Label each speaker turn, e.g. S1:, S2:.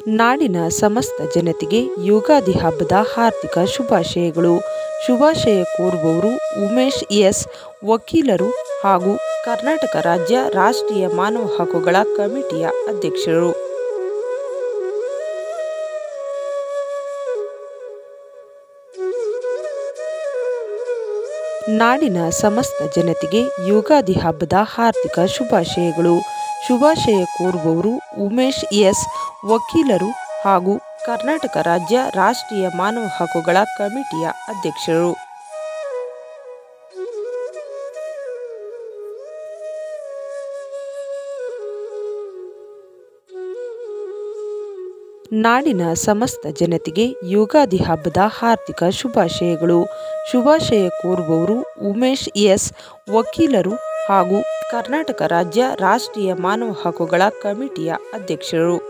S1: ನಾಡಿನ ಸಮಸ್ತ ಜನತೆಗೆ ಯುಗಾದಿ ಹಬ್ಬದ ಹಾರ್ದಿಕ ಶುಭಾಶಯಗಳು. ಶುಭಾಶಯ ಕೋರುವವರು ಉಮೇಶ್ ಎಸ್, ವಕೀಲರು ಹಾಗೂ ಕರ್ನಾಟಕ ರಾಜ್ಯ ರಾಷ್ಟ್ರೀಯ ಮಾನವ ಹಕ್ಕುಗಳ ಕಮಿಟಿಯ ಅಧ್ಯಕ್ಷರು. ನಾಡಿನ ಸಮಸ್ತ ಜನತೆಗೆ ಯುಗಾದಿ ಹಬ್ಬದ ಹಾರ್ದಿಕ ಶುಭಾಶಯಗಳು. ಶುಭಾಶಯ ಕೋರುವವರು ಉಮೇಶ್ ಎಸ್, ವಕೀಲರು ಹಾಗೂ ಕರ್ನಾಟಕ ರಾಜ್ಯ ರಾಷ್ಟ್ರೀಯ ಮಾನವ ಹಕ್ಕುಗಳ ಕಮಿಟಿಯ ಅಧ್ಯಕ್ಷರು. ನಾಡಿನ ಸಮಸ್ತ ಜನತೆಗೆ ಯುಗಾದಿ ಹಬ್ಬದ ಹಾರ್ದಿಕ ಶುಭಾಶಯಗಳು. ಶುಭಾಶಯ ಕೋರುವವರು ಉಮೇಶ್ ಎಸ್, ವಕೀಲರು ಹಾಗೂ ಕರ್ನಾಟಕ ರಾಜ್ಯ ರಾಷ್ಟ್ರೀಯ ಮಾನವ ಹಕ್ಕುಗಳ ಕಮಿಟಿಯ ಅಧ್ಯಕ್ಷರು.